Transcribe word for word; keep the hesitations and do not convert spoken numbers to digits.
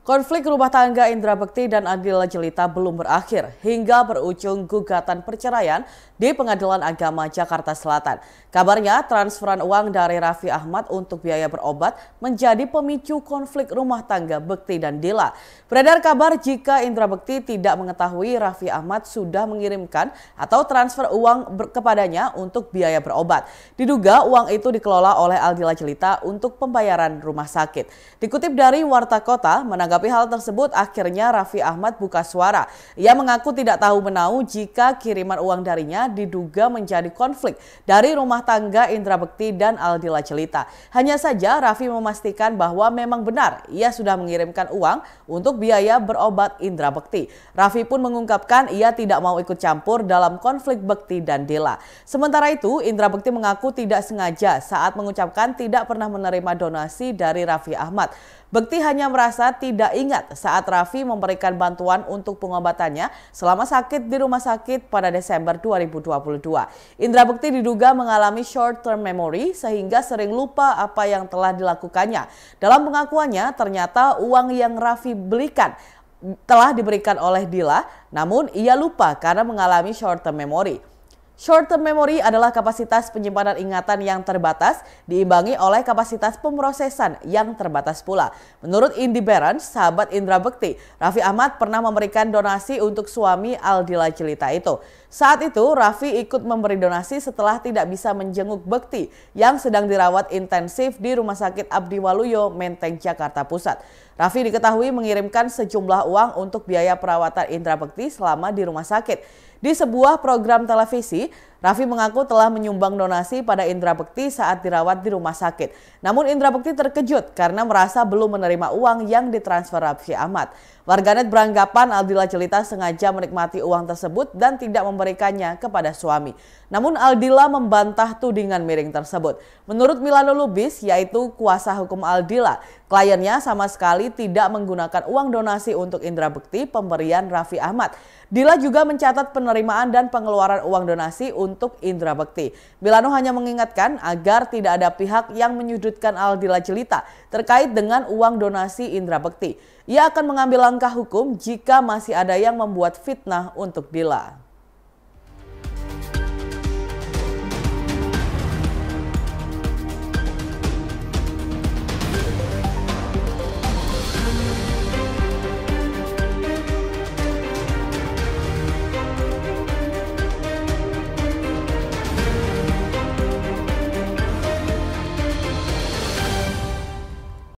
Konflik rumah tangga Indra Bekti dan Aldila Jelita belum berakhir hingga berujung gugatan perceraian di Pengadilan Agama Jakarta Selatan. Kabarnya transferan uang dari Raffi Ahmad untuk biaya berobat menjadi pemicu konflik rumah tangga Bekti dan Dila. Beredar kabar jika Indra Bekti tidak mengetahui Raffi Ahmad sudah mengirimkan atau transfer uang kepadanya untuk biaya berobat. Diduga uang itu dikelola oleh Aldila Jelita untuk pembayaran rumah sakit. Dikutip dari Warta Kota, menanggapi hal tersebut, akhirnya Raffi Ahmad buka suara. Ia mengaku tidak tahu menahu jika kiriman uang darinya diduga menjadi konflik dari rumah tangga Indra Bekti dan Aldila Jelita. Hanya saja Raffi memastikan bahwa memang benar ia sudah mengirimkan uang untuk biaya berobat Indra Bekti. Raffi pun mengungkapkan ia tidak mau ikut campur dalam konflik Bekti dan Dila. Sementara itu, Indra Bekti mengaku tidak sengaja saat mengucapkan tidak pernah menerima donasi dari Raffi Ahmad. Bekti hanya merasa tidak ingat saat Raffi memberikan bantuan untuk pengobatannya selama sakit di rumah sakit pada Desember dua ribu dua puluh dua. Indra Bekti diduga mengalami short term memory sehingga sering lupa apa yang telah dilakukannya. Dalam pengakuannya, ternyata uang yang Raffi belikan telah diberikan oleh Dila, namun ia lupa karena mengalami short term memory. Short term memory adalah kapasitas penyimpanan ingatan yang terbatas diimbangi oleh kapasitas pemrosesan yang terbatas pula. Menurut Indi Barons, sahabat Indra Bekti, Raffi Ahmad pernah memberikan donasi untuk suami Aldila Jelita itu. Saat itu, Raffi ikut memberi donasi setelah tidak bisa menjenguk Bekti yang sedang dirawat intensif di Rumah Sakit Abdi Waluyo, Menteng, Jakarta Pusat. Raffi diketahui mengirimkan sejumlah uang untuk biaya perawatan Indra Bekti selama di rumah sakit. Di sebuah program televisi, Raffi mengaku telah menyumbang donasi pada Indra Bekti saat dirawat di rumah sakit. Namun Indra Bekti terkejut karena merasa belum menerima uang yang ditransfer Raffi Ahmad. Warganet beranggapan Aldila Jelita sengaja menikmati uang tersebut dan tidak memberikannya kepada suami. Namun Aldila membantah tudingan miring tersebut. Menurut Milano Lubis, yaitu kuasa hukum Aldila, kliennya sama sekali tidak menggunakan uang donasi untuk Indra Bekti pemberian Raffi Ahmad. Dila juga mencatat penerimaan dan pengeluaran uang donasi untuk Indra Bekti. Milano hanya mengingatkan agar tidak ada pihak yang menyudutkan Aldila Jelita terkait dengan uang donasi Indra Bekti. Ia akan mengambil langkah hukum jika masih ada yang membuat fitnah untuk Dila.